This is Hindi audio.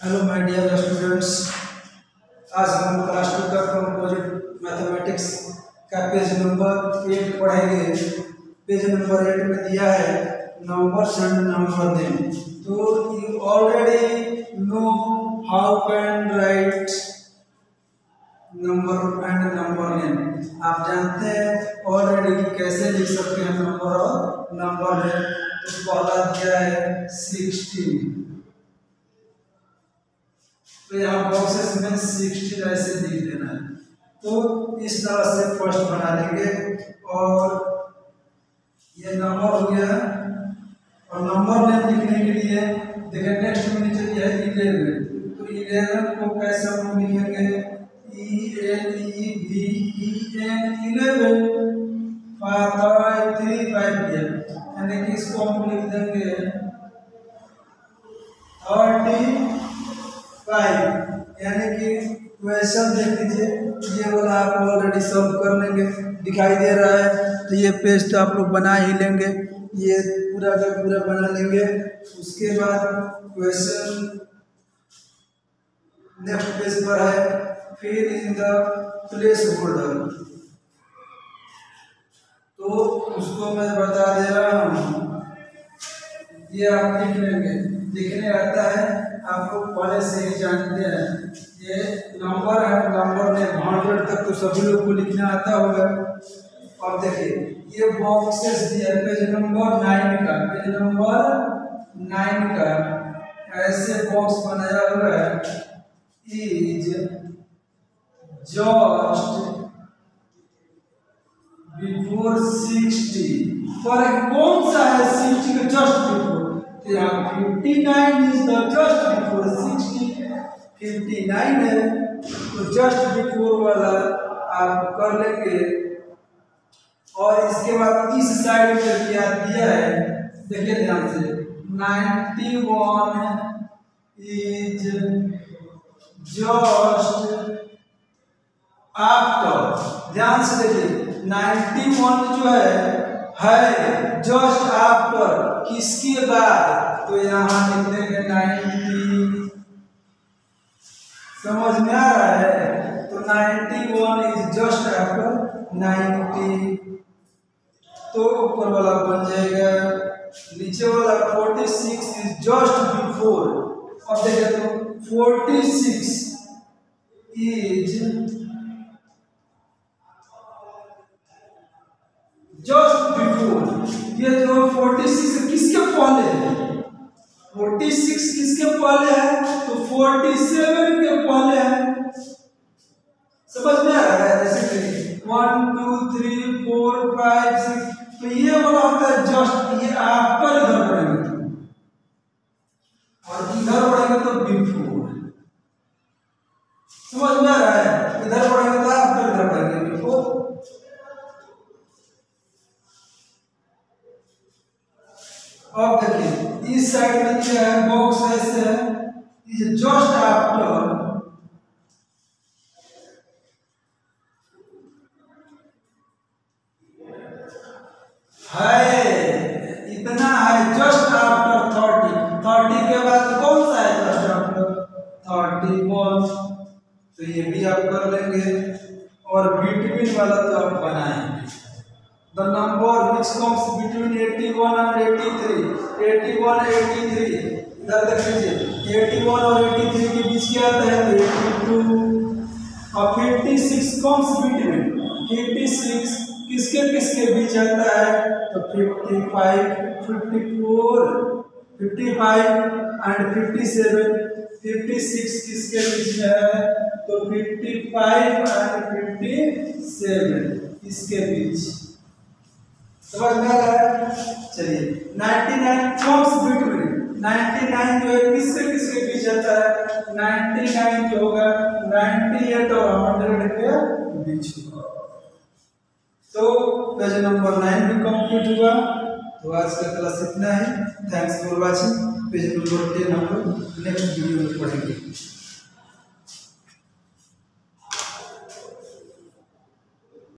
Hello my dear students. आज हम क्लास 2 का कंपोजिट मैथमेटिक्स का पेज नंबर 8 पढ़ेंगे। पेज नंबर 8 में दिया है नंबर्स एंड नंबर नेम। तो you already know how can write number and number name. आप जानते हैं ऑलरेडी कैसे लिख सकते हैं नंबर और नंबर नेम। तो पहला दिया है 16, तो यहाँ बॉक्सेस में 16 ऐसे लिख देना है। तो इस तरह से फर्स्ट बना लेंगे और ये नंबर हो गया। और नंबर नेम लिखने के लिए देखिए नेक्स्ट में नीचे दिया है 11। तो 11 को कैसे हम लिखेंगे? ELEVEN 5 यानी कि इसको हम लिख देंगे 35। यानी कि क्वेश्चन देख लीजिए, ये वाला आप ऑलरेडी सॉल्व कर लेंगे, दिखाई दे रहा है। तो ये पेज तो आप लोग बना ही लेंगे, ये पूरा का पूरा बना लेंगे। उसके बाद क्वेश्चन नेक्स्ट पेज पर है, फिर इन द प्लेस होल्डर। तो उसको मैं बता दे रहा हूँ, ये आप लिख लेंगे। लिखने आता है, आप लोग पहले से ही जानते हैं। ये नंबर है, नंबर ने 100 तक तो सभी लोग को लिखना आता होगा। और देखिए ये बॉक्सेस दिया पेज नंबर 9 का, पेज नंबर 9 का ऐसे बॉक्स बनाया हुआ है। Is just before 60। पर कौन सा है 60 का just before? 59 is the just before 60। 59 है तो जस्ट बिफोर वाला आप कर लेंगे। और इसके बाद इस साइड में क्या दिया है देखिए ध्यान से, 91 इज जस्ट आफ्टर। ध्यान से देखिए 91 जो है जस्ट आफ्टर किसके बाद? तो यहाँ लिख देंगे 90। समझ में आ रहा है? तो 91 इज जस्ट आफ्टर 90। तो ऊपर वाला बन जाएगा, नीचे वाला 46 इज जस्ट बिफोर। अब देखिए तो 46 इज जस्ट बिफोर। ये जो 46 किसके पहले है? 46 किसके पहले है? तो 47 के पहले है। समझ में आ रहा है? जैसे कि 1 2 3 4 5 6, तो ये वाला होता है जस्ट, ये आफ्टर इधर पढ़ेंगे तो, और इधर पढ़ेंगे तो बिफोर। समझ में आ रहा है? इधर पढ़ेंगे तो आफ्टर, इधर पढ़ेंगे बिफोर। अब देखिए इस साइड में दिया है बॉक्स ऐसे है, इज जस्ट आफ्टर है, इतना है जस्ट आफ्टर 30। 30 के बाद कौन सा है जस्ट आफ्टर? 31। तो ये भी आप कर लेंगे। और बिटवीन वाला तो आप बनाएंगे। The number which comes between 81 and 83, 81 83, इधर देख लीजिए 81 और 83 के बीच क्या आता है? 82। और 56 comes between, 56 किसके किसके बीच आता है? तो 55, 54, 55 एंड 57। 56 किसके बीच में है? तो 55 एंड 57 इसके बीच। समझ में आ रहा है? चलिए 99 comes between, 99 जो है किससे किसके बीच आता है? 99 जो होगा 98 और 100 के बीच होगा। तो पेज नंबर 9 भी कंप्लीट हुआ। तो आज का क्लास इतना ही। Thanks for watching. Page number 10 हम लोग नेक्स्ट वीडियो में पढ़ेंगे।